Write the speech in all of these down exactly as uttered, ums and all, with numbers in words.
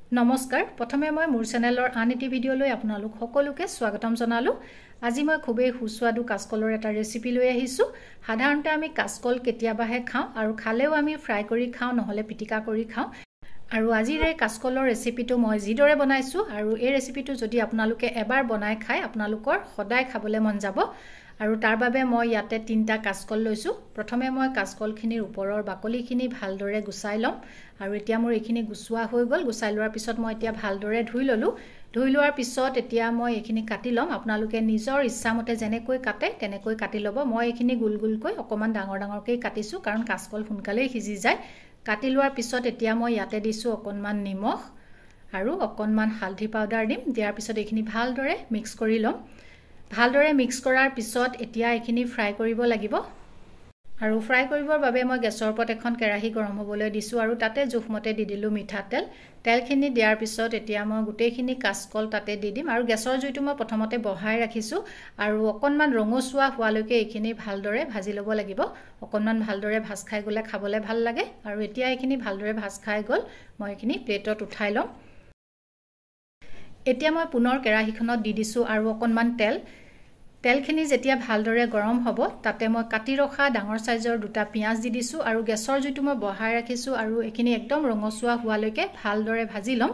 নমস্কাৰ প্ৰথমে মই মোৰ চেনেলৰ আন এটি ভিডিঅ'লৈ আপোনালোক সকলোকে স্বাগতম জনালো আজি মই খুবেই সুস্বাদু কাচকলৰ এটা ৰেচিপি লৈ আহিছো সাধাৰণতে আমি কাচকল কেতিয়াবাহে খাওঁ আৰু খালেও আমি ফ্ৰাই কৰি খাওঁ নহলে পিটিকা কৰি খাওঁ আৰু আজিৰ এই কাচকলৰ ৰেচিপিটো মই জিদৰে বনাইছো আৰু এই ৰেচিপিটো যদি আপোনালোকে এবাৰ বনাই খায় আপোনালোকৰ সদায় খাবলৈ মন যাব আৰু তাৰ বাবে মই ইয়াতে তিনটা কাচকল লৈছো প্ৰথমে মই কাচকলখিনিৰ ওপৰৰ বাকলিখিনি ভালদৰে গুচাই লম আৰু এতিয়া মোৰ এইখিনি গুছোৱা হৈ গল গুচাই লোৱাৰ পিছত মই এতিয়া ভালদৰে ধুই ললো ধুই লোৱাৰ পিছত এতিয়া মই এইখিনি কাটি লম আপোনালোকে নিজৰ ইচ্ছামতে যেনেকৈ কাটে তেনেকৈ কাটি লব মই এইখিনি গুল গুলকৈ অকমান ডাঙৰ ডাঙৰকৈ কাটিছো কাৰণ কাচকল সোনকালে সিজি যায় কাটি লোৱাৰ পিছত এতিয়া মই ইয়াতে দিছো অকনমান নিমখ আৰু অকনমান হালধি পাউডাৰ দিম দিয়াৰ পিছত এইখিনি ভালদৰে মিক্স কৰি লম ভালদৰে মিক্স কৰাৰ পিছত এতিয়া এইখিনি ফ্ৰাই কৰিব লাগিব আৰু ফ্ৰাই কৰিবৰ বাবে মই গেছৰ ওপৰত এখন কেৰাহী গৰম হ'বলৈ দিছো আৰু তাতে জোখমতে দি দিলো মিঠাতেল তেলখিনি দিয়াৰ পিছত এতিয়া মই গোটেইখিনি কাচকল তাতে দি দিম আৰু গেছৰ জুইটো মই প্ৰথমতে বঢ়াই ৰাখিছো আৰু অকনমান ৰঙচুৱা হোৱালৈকে এইখিনি ভালদৰে ভাজি ল'ব লাগিব অকনমান ভালদৰে ভাজ খাই গলে খাবলৈ ভাল লাগে আৰু এতিয়া এইখিনি ভালদৰে ভাজ খাই গল মই এইখিনি প্লেটত উঠাই লম এতিয়া মই পুনৰ কেৰাহীখনত দি দিছো আৰু অকনমান তেল তেলখিনি যেতিয়া ভালদৰে গৰম হ'ব তাতে মই কাটি ৰখা ডাঙৰ সাইজৰ দুটা পিয়াজ দি দিছো আৰু গেছৰ জুইটো মই বঢ়াই ৰাখিছো আৰু এইখিনি একদম ৰঙচুৱা হোৱালৈকে ভালদৰে ভাজি লম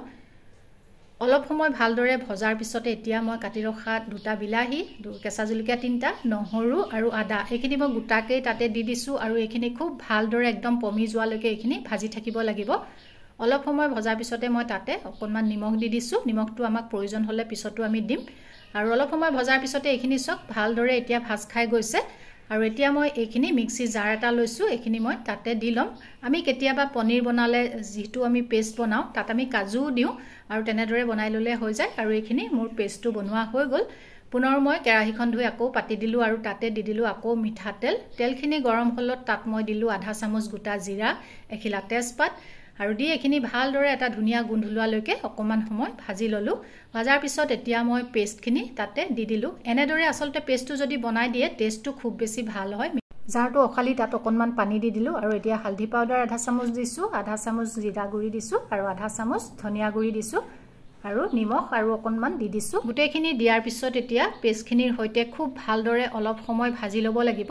অলপ সময় ভালদৰে ভজাৰ পিছত এতিয়া মই কাটি ৰখা দুটা বিলাহী কেঁচা জলকীয়া তিনটা নহৰু আৰু আদা এইখিনি মই গোটাকৈ তাতে দি দিছো আৰু এইখিনি খুব ভালদৰে একদম পমি যোৱালৈকে এইখিনি ভাজি থাকিব লাগিব অলপ সময় ভজাৰ পিছতে মই তাতে অকনমান নিমখ দি দিছো নিমখটো আমাক প্ৰয়োজন হলে পিছতো আমি দিম আৰু অলপ সময় ভজাৰ পিছতে এইখিনি সব ভালদৰে এতিয়া ভাজ খাই গৈছে আৰু এতিয়া মই এইখিনি মিক্সি জার এটা লৈছো এইখিনি মই তাতে দি লম আমি কেতিয়াবা পনীৰ বনালে যেটো আমি পেষ্ট বনাও তাত আমি কাজু দিও আৰু তেনেদৰে বনাই ললে হৈ যায় আৰু এইখিনি মোৰ পেষ্টটো বনোৱা হৈ গল পুনৰ মই কেৰাহীখন ধুই আকৌ পাতি দিলো আৰু তাতে দি দিলো আকৌ মিঠাতেল তেলখিনি গৰম হলত তাত মই দিলো আধা চামুচ গোটা জিৰা এখিলা তেজপাত আৰু দি এখিনি ভালদৰে এটা ধুনিয়া গুন্ধুলুৱালৈকে অকমান সময় ভাজি ললো ভাজাৰ পিছত এতিয়া মই পেষ্টখিনি তাতে দি দিলো এনেদৰে আসলতে পেষ্টটো যদি বনাই দিয়ে টেষ্টটো খুব বেছি ভাল হয় জাৰটো অখালি তাত অকনমান পানী দি দিলো আৰু এতিয়া হালধি পাউডাৰ আধা চামুচ দিছো আধা চামুচ জিৰা গুৰি দিছো আৰু আধা চামুচ ধনিয়া গুৰি দিছো আৰু নিমখ আৰু অকনমান দি দিছো গুটেখিনি দিয়াৰ পিছত এতিয়া পেষ্টখিনিৰ হৈতে খুব ভালদৰে অলপ সময় ভাজি লব লাগিব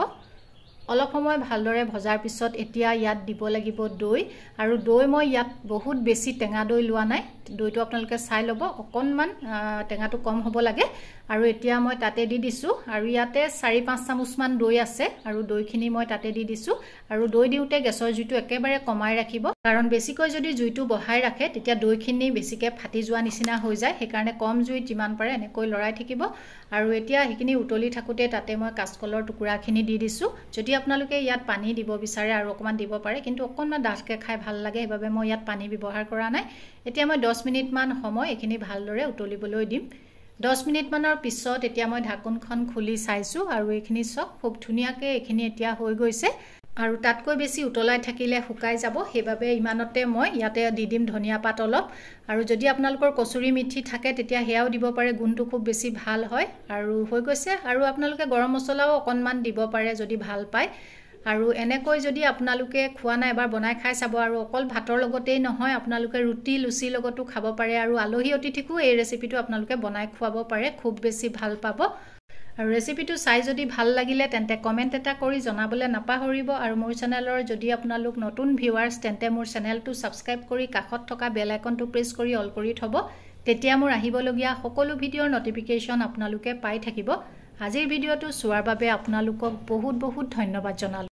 অলপ সময় ভালদৰে ভজাৰ পিছত এতিয়া ইয়াত দিব লাগিব দৈ আৰু দৈ মই ইয়াত বহুত বেছি টেঙা দৈ লোৱা নাই দৈটো আপোনালোকে চাই লব অকনমান টেঙাটো কম হ'ব লাগে আৰু এতিয়া মই তাতে দি দিছো আৰু ইয়াতে চাৰি পাঁচ চামুচ মান দৈ আছে আৰু দৈখিনি মই তাতে দি দিছো আৰু দৈ দিওতে গেছৰ জুইটো একেবাৰে কমাই ৰাখিব কাৰণ বেছিকৈ যদি জুইটো বঢ়াই ৰাখে তেতিয়া দৈখিনি বেছিকে ফাটি যোৱা নিচিনা হৈ যায় সেইকাৰণে কম জুইত যিমান পাৰে এনেকৈ লৰাই থাকিব আৰু এতিয়া সেইখিনি উতলি থাকুতে তাতে মই কাচকলৰ টুকুৰাখিনি দি দিছো যদি আপোনালোকে ইয়াত পানী দিব বিচাৰে আৰু অকমান দিব পাৰে কিন্তু অকনমান ডাঠকে খাই ভাল লাগে সেইবাবে মই ইয়াত পানী ব্যৱহাৰ কৰা নাই এতিয়া মই দহ মিনিট মান সময় এখিনি ভালদৰে উতলিবলৈ দিম দহ মিনিট মানৰ পিছত এতিয়া মই ঢাকনখন খুলি চাইছো আৰু এইখিনি সব খুব ধুনিয়াকৈ এইখিনি এতিয়া হৈ গৈছে আৰু তাতকৈ বেছি উতলাই থাকিলে শুকাই যাব সেইবাবে ইমানতে মই ইয়াতে দি দিম ধনিয়া পাত অলপ আৰু যদি আপোনালোকৰ কচুৰি মিঠি থাকে তেতিয়া হেয়াও দিব পাৰে গুণটো খুব বেছি ভাল হয় আৰু হৈ গৈছে আৰু আপোনালোকে গৰম মছলাও অকনমান দিব পাৰে যদি ভাল পায় আৰু এনেকৈ যদি আপোনালোকে খোৱা নাই এবাৰ বনাই খাই চাব আৰু অকল ভাতৰ লগতেই নহয় আপোনালোকে ৰুটি লুচি লগতো খাব পাৰে আৰু আলহী অতিথিকো এই ৰেচিপিটো আপোনালোকে বনাই খুৱাব পাৰে খুব বেছি ভাল পাব আৰু ৰেচিপিটো চাই যদি ভাল লাগিলে তেন্তে কমেন্ট এটা কৰি জনাবলে নাপাহৰিব আৰু মোৰ চেনেলৰ যদি আপোনালোক নতুন ভিউৱাৰ্ছ তেন্তে মোৰ চেনেলটো সাবস্ক্ৰাইব কৰি কাষত থকা বেল আইকনটো প্ৰেছ কৰি অল কৰি থব তেতিয়া মোৰ আহিবলগীয়া সকলো ভিডিঅ'ৰ নটিফিকেশন আপোনালোকে পাই থাকিব আজিৰ ভিডিঅ'টো চোৱাৰ বাবে আপোনালোকক বহুত বহুত ধন্যবাদ জনালো